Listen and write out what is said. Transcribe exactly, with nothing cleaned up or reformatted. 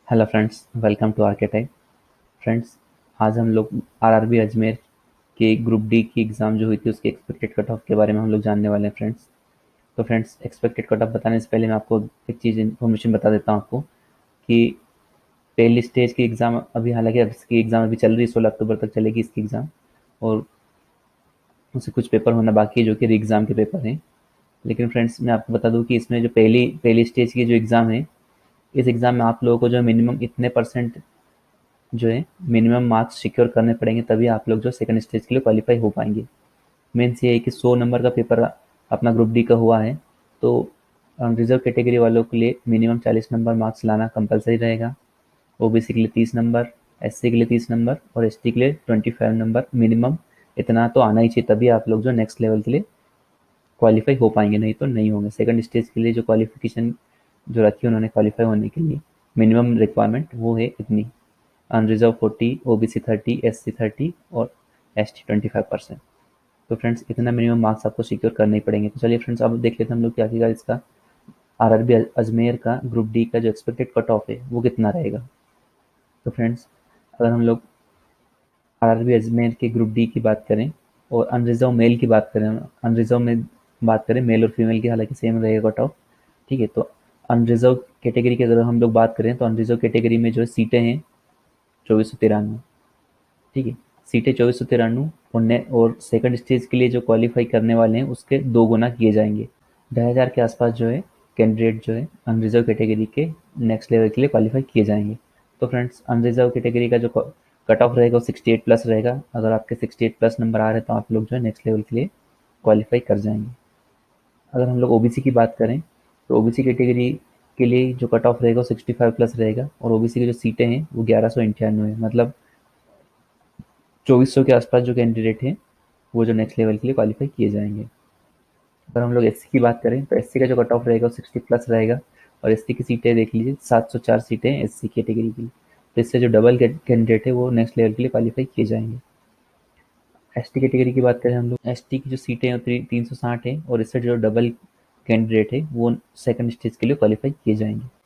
Hello friends, welcome to archetype. Friends, आज हम लोग आरआरबी अजमेर के ग्रुप डी की एग्ज़ाम जो हुई थी उसके एक्सपेक्टेड कट ऑफ के बारे में हम लोग जानने वाले हैं फ्रेंड्स। तो फ्रेंड्स, एक्सपेक्टेड कट ऑफ बताने से पहले मैं आपको एक चीज़ इन्फॉर्मेशन बता देता हूँ आपको कि पहली स्टेज की एग्ज़ाम अभी, हालांकि अब इसकी एग्ज़ाम अभी चल रही है, सोलह अक्टूबर तक चलेगी इसकी एग्ज़ाम। और उससे कुछ पेपर होना बाकी है जो कि री एग्ज़ाम के पेपर हैं। लेकिन फ्रेंड्स, मैं आपको बता दूं कि इसमें जो पहली पहली स्टेज की जो एग्ज़ाम है, इस एग्ज़ाम में आप लोगों को जो मिनिमम इतने परसेंट जो है मिनिमम मार्क्स सिक्योर करने पड़ेंगे, तभी आप लोग जो सेकंड स्टेज के लिए क्वालिफाई हो पाएंगे। मेन्स ये है कि सौ नंबर का पेपर अपना ग्रुप डी का हुआ है, तो रिजर्व कैटेगरी वालों के लिए मिनिमम चालीस नंबर मार्क्स लाना कंपलसरी रहेगा। ओबीसी के लिए तीस नंबर, एससी के लिए तीस नंबर और एसटी के लिए ट्वेंटी फाइव नंबर मिनिमम। इतना तो आना ही चाहिए, तभी आप लोग जो नेक्स्ट लेवल के लिए क्वालिफाई हो पाएंगे, नहीं तो नहीं होंगे। सेकंड स्टेज के लिए जो क्वालिफिकेशन जो रखी है उन्होंने क्वालिफाई होने के लिए, मिनिमम रिक्वायरमेंट वो है इतनी। Unreserved forty, OBC thirty, SC thirty और एसटी ट्वेंटी फाइव परसेंट। तो फ्रेंड्स, इतना मिनिमम मार्क्स आपको सिक्योर करने ही पड़ेंगे। तो चलिए फ्रेंड्स, अब देख लेते हैं हम लोग क्या आखिरकार इसका आरआरबी अजमेर का ग्रुप डी का जो एक्सपेक्टेड कट ऑफ है वो कितना रहेगा। तो फ्रेंड्स, अगर हम लोग आरआरबी अजमेर के ग्रुप डी की बात करें और अनरिजर्व मेल की बात करें, अनरिजर्व में बात करें मेल और फीमेल की, हालांकि सेम रहेगा कट ऑफ। ठीक है, तो अनरिजर्व कैटेगरी की अगर हम लोग बात करें तो अनरिजर्व कैटेगरी में जो है सीटें हैं चौबीस सौ तिरानवे। ठीक है, सीटें चौबीस सौ तिरानवे और ने और सेकंड स्टेज के लिए जो क्वालिफाई करने वाले हैं उसके दो गुना किए जाएंगे। ढाई हजार के आसपास जो है कैंडिडेट जो है अनरिजर्व कैटेगरी के नेक्स्ट लेवल के लिए क्वालिफाई किए जाएंगे। तो फ्रेंड्स, अनरिजर्व कैटेगरी का जो कट ऑफ रहेगा वो सिक्सटी एट प्लस रहेगा। अगर आपके सिक्सटी एट प्लस नंबर आ रहे हैं तो आप लोग जो है नेक्स्ट लेवल के लिए क्वालिफाई कर जाएंगे। अगर हम लोग ओबीसी की बात करें तो ओबीसी कैटेगरी के लिए जो कट ऑफ रहेगा वो सिक्सटी फाइव प्लस रहेगा और ओबीसी की जो सीटें हैं वो ग्यारह सौ इंक्यानवे है। मतलब चौबीस सौ के आसपास जो कैंडिडेट हैं वो जो नेक्स्ट लेवल के लिए क्वालिफाई किए जाएंगे। अगर हम लोग एससी की बात करें तो एससी का जो कट ऑफ रहेगा वो सिक्सटी प्लस रहेगा। और एससी की सीटें देख लीजिए, सात सौ चार सीटें हैं एससी कैटेगरी की। तो इससे जो डबल कैंडिडेट है वो नेक्स्ट लेवल के लिए क्वालिफाई किए जाएंगे। एसटी कैटेगरी की बात करें हम लोग, एसटी की जो सीटें हैं तीन सौ साठ है और इससे जो डबल कैंडिडेट है वो सेकंड स्टेज के लिए क्वालिफाई किए जाएंगे।